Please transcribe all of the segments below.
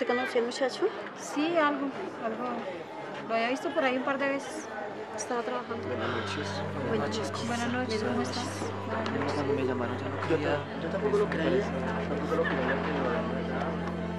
conoció el muchacho? Sí, algo. Lo había visto por ahí un par de veces. Estaba trabajando. Buenas noches. Buenas noches. Buenas noches, ¿cómo estás? Cuando me llamaron ya no quería... Yo tampoco lo creía. Tampoco lo creía, pero la verdad...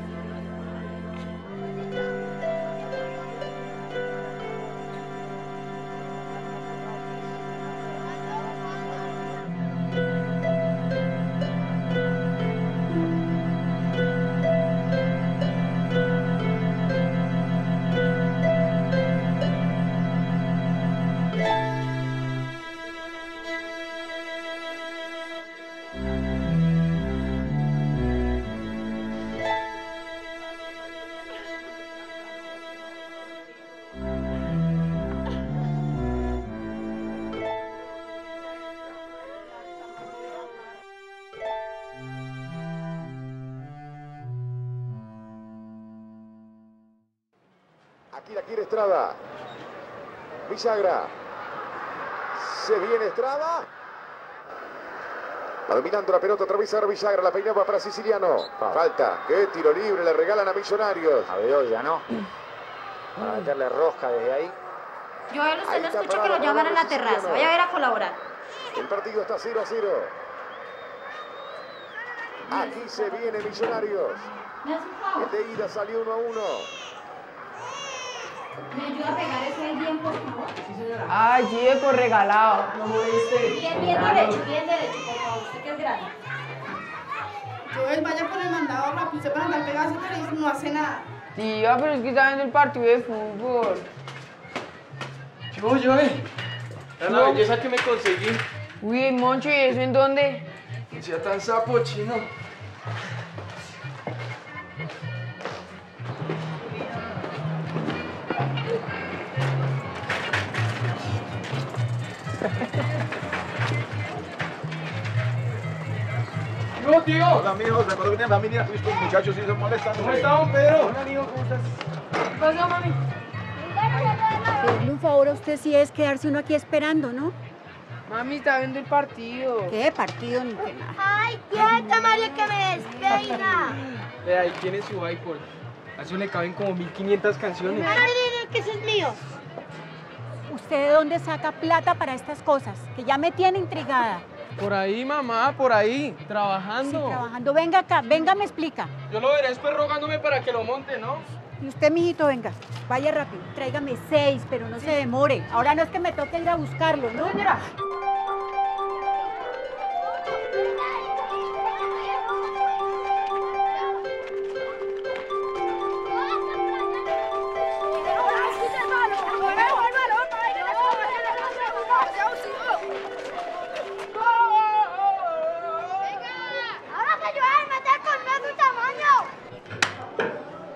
Aquí la quiere Estrada. Villagra. Se viene Estrada. Va dominando la pelota otra vez ahora Villagra. La peinaba para Siciliano. Falta. Qué tiro libre le regalan a Millonarios. A Bedoya, ¿no? Para meterle rosca desde ahí. Joel, usted no escucha que lo llaman a la terraza. Vaya a ver a colaborar. El partido está 0-0. Aquí se viene Millonarios. El de ida salió 1-1. ¿Me ayuda a pegar ese bien, por favor? Sí, señora. Ay, Gieco, regalado. No moleste. Bien derecho, por favor. Usted que es grande. Joel, vaya por el mandado rápido. Usted para andar pegado a ese televisor no hace nada. Tía, pero es que está viendo el partido de fútbol. Yo, la No. belleza que me conseguí. Uy, Moncho, ¿y eso en dónde? Que sea tan sapo, chino. No, tío. Hola, amigos. Recuerdo que tienen familia. Estos muchachos sí se molestan. ¿Cómo está, don Pedro? Hola, amigo. ¿Cómo estás? ¿Qué pasó, mami? Pedirle un favor a usted sí es quedarse uno aquí esperando, ¿no? Mami, está viendo el partido. ¿Qué partido ni qué nada? ¡Ay, quieta, María, que me despeina! Vea, ahí tiene su iPod. A eso le caben como 1500 canciones. Que ese es mío. ¿Usted de dónde saca plata para estas cosas? Que ya me tiene intrigada. Por ahí, mamá, por ahí, Sí, trabajando. trabajando. Venga acá, venga, me explica. Yo lo veré después rogándome para que lo monte, ¿no? Y usted, mijito, venga, vaya rápido. Tráigame 6, pero no se demore. Ahora no es que me toque ir a buscarlo, ¿no? Señora. ¡Ahora que Joel mete con su tamaño!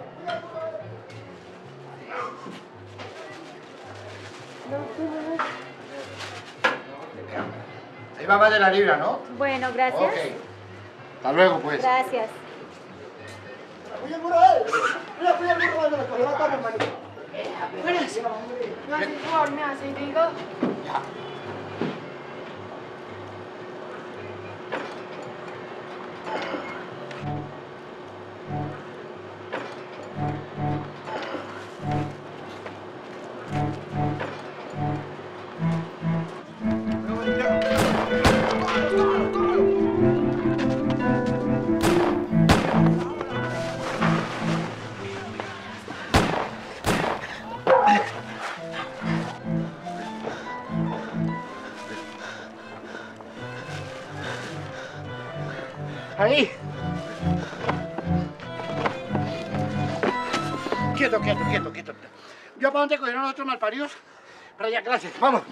Ahí va más de la libra, ¿no? Bueno, gracias. Ok. Hasta luego, pues. Gracias. Cuida el burro, eh. Cuida el burro, me cogió la toma, hermanito. No hace un favor, me hace y digo... Ahí. Quieto. ¿Yo para dónde cogieron los otros malparidos? Para allá, gracias. Vamos.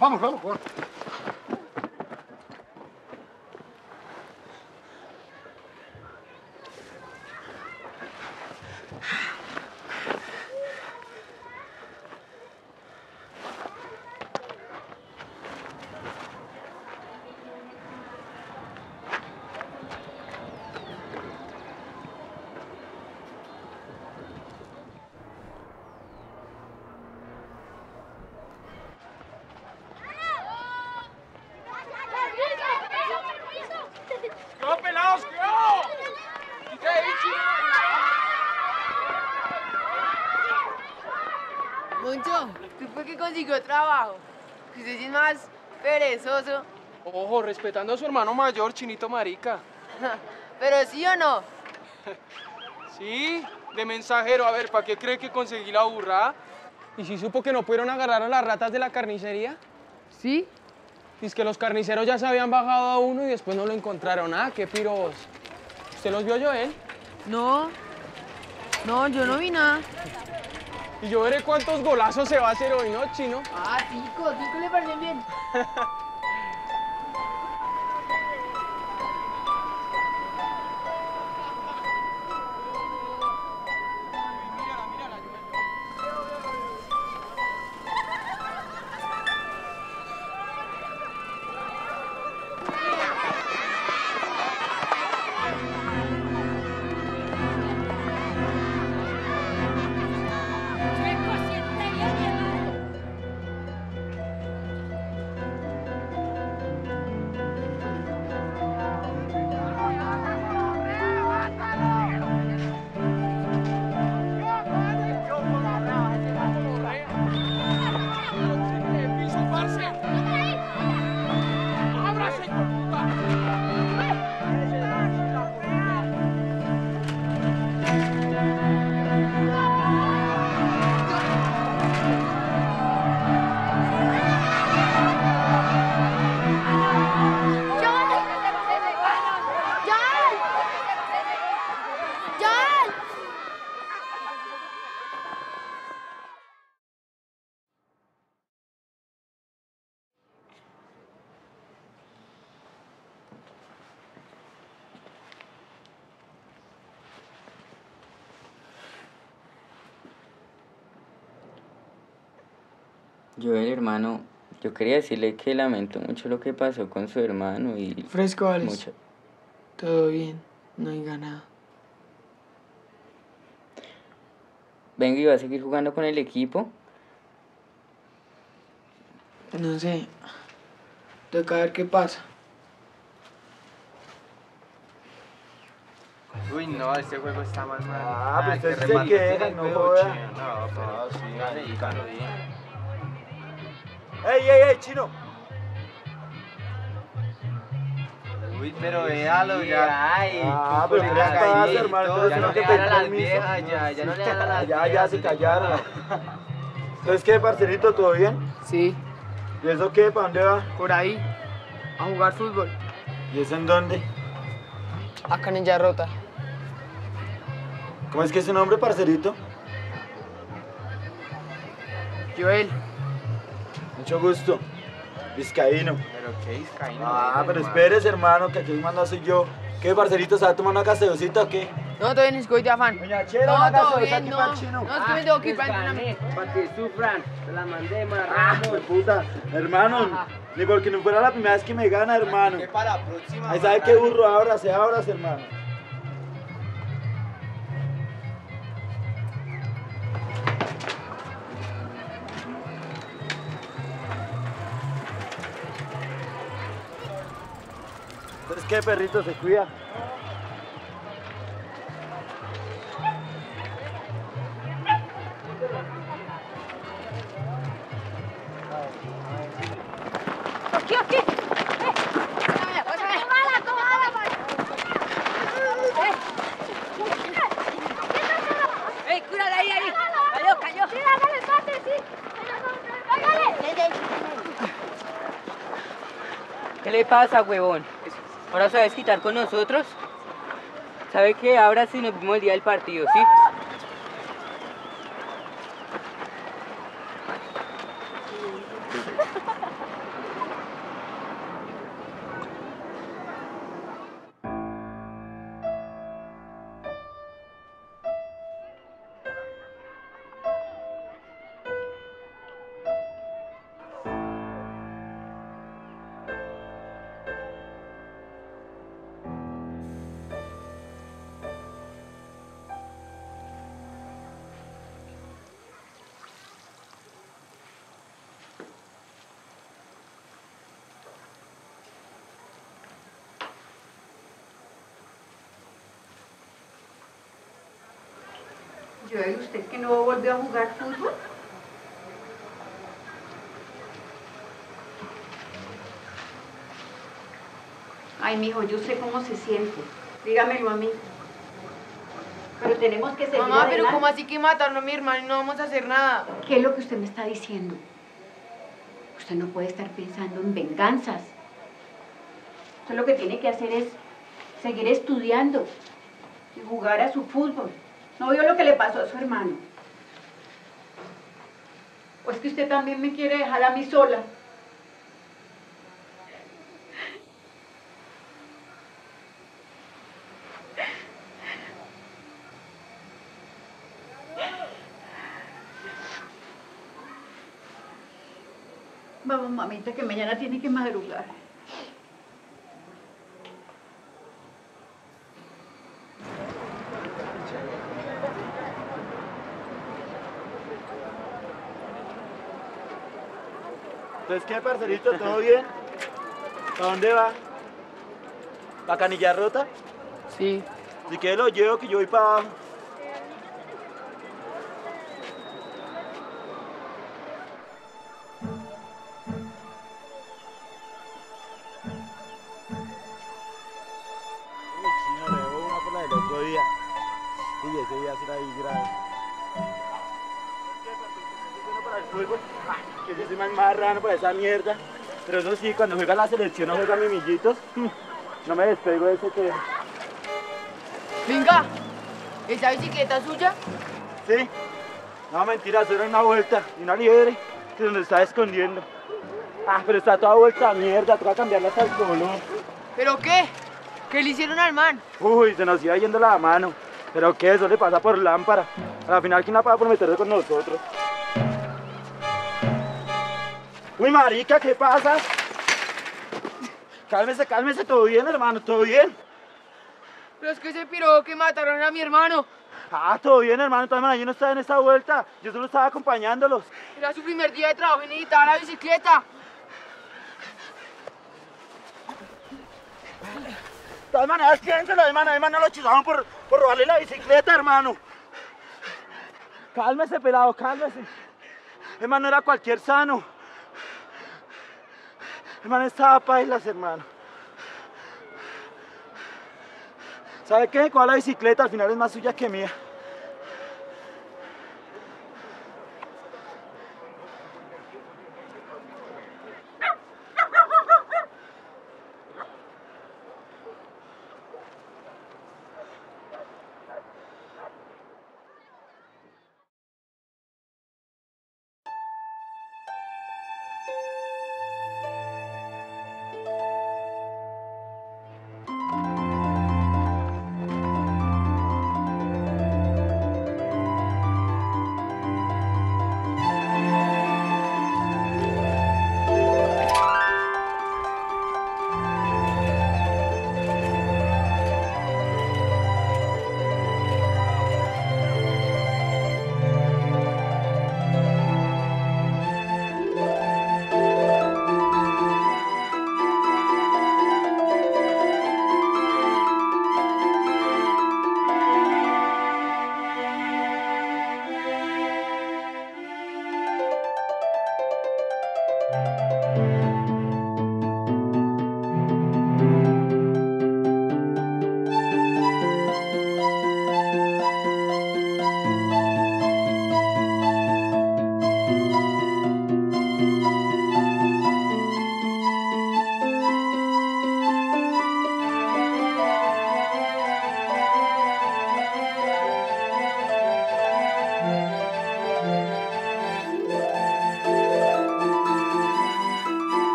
consiguió trabajo. Que usted sí es más perezoso. Ojo, respetando a su hermano mayor, Chinito marica. Pero sí o no. Sí, de mensajero. A ver, ¿para qué cree que conseguí la burrada? ¿Y si supo que no pudieron agarrar a las ratas de la carnicería? ¿Sí? Dice que los carniceros ya se habían bajado a uno y después no lo encontraron. Ah, qué piros. ¿Usted los vio, Joel? No. No, yo no vi nada. Y yo veré cuántos golazos se va a hacer hoy, ¿no, Chino? Ah, cinco le parecen bien. Joel, hermano, yo quería decirle que lamento mucho lo que pasó con su hermano y... Fresco, Alex. mucho... Todo bien, no diga nada. Venga, ¿y va a seguir jugando con el equipo? No sé. Toca ver qué pasa. Uy, no, este juego está más mal. Ah, pues usted se queja, no joda. No, pero sí, dedícalo bien. ¡Ey, Chino! Uy, pero véalo ya. Ay, pero ¿qué les pasa, hermano? Ya no le dan a las viejas, ya no le dan a las viejas. Ya se callaron. Entonces, ¿qué, parcerito? ¿Todo bien? Sí, ¿Y eso qué? ¿Para dónde va? por ahí. A jugar fútbol. ¿Y eso en dónde? Acá en Rota. ¿Cómo es que es su nombre, parcerito? Joel. Mucho gusto. Vizcaíno. Pero qué vizcaíno. Pero espérese, hermano, que aquí manda soy yo. ¿Qué, parcerito, se va a tomar una caseosita o qué? No, todo bien, es que hoy te afán. Doña Chela, No, una todo gaseosa bien, aquí no. para el Chino. No, es que me tengo que ir para entrenamiento. Para que sufran, se la mandé, Puta, hermano, ni porque no fuera la primera vez que me gana, hermano. Que para la próxima. Ahí sabe qué burro, ábrase, hermano. Entonces, ¿qué, perrito, se cuida? Aquí. ¡Ey, cúrala ahí! Cayó. Sí, hágale, pase, sí. ¿Qué le pasa, huevón? ¿Ahora sabes quitar con nosotros? ¿Sabe qué? Ahora sí nos vimos el día del partido, ¿sí? Joel, ¿usted que no volvió a jugar fútbol? Ay, mijo, yo sé cómo se siente. Dígamelo a mí. Pero tenemos que seguir Mamá, pero adelante. ¿cómo así que mataron a mi hermano y no vamos a hacer nada? ¿Qué es lo que usted me está diciendo? Usted no puede estar pensando en venganzas. Usted lo que tiene que hacer es seguir estudiando y jugar a su fútbol. ¿No vio lo que le pasó a su hermano? ¿O es que usted también me quiere dejar a mí sola? Vamos, mamita, que mañana tiene que madrugar. Entonces, ¿qué, parcerito? ¿Todo bien? ¿Para dónde va? ¿Para Canilla Rota? Sí. Si quieres lo llevo, que yo voy para abajo. Chino, le debo una por la del otro día. Y ese día será ahí grave. Para el fútbol, que yo soy más marrano para esa mierda. Pero eso sí, cuando juega la selección o juega mimillitos, no me despego de ese que... Venga, ¿esa bicicleta es suya? Sí. No, mentira, eso era una vuelta y una liebre que se nos está escondiendo. Ah, pero está toda vuelta a mierda, toca cambiarla hasta el color. ¿Pero qué? ¿Qué le hicieron al man? Uy, se nos iba yendo la mano. Pero qué, eso le pasa por lámpara. A la final, ¿quién la paga por meterse con nosotros? Uy, marica, ¿qué pasa? Cálmese, cálmese, todo bien, hermano, todo bien. Pero es que se piró que mataron a mi hermano. Ah, todo bien, hermano, de todas maneras, yo no estaba en esta vuelta, yo solo estaba acompañándolos. Era su primer día de trabajo y necesitaba la bicicleta. De todas maneras, piénselo, hermano, no lo chizaron por robarle la bicicleta, hermano. Cálmese, pelado, cálmese. Hermano, era cualquier sano. Hermano, estaba pailas, hermano. ¿Sabe qué? Con la bicicleta al final es más suya que mía.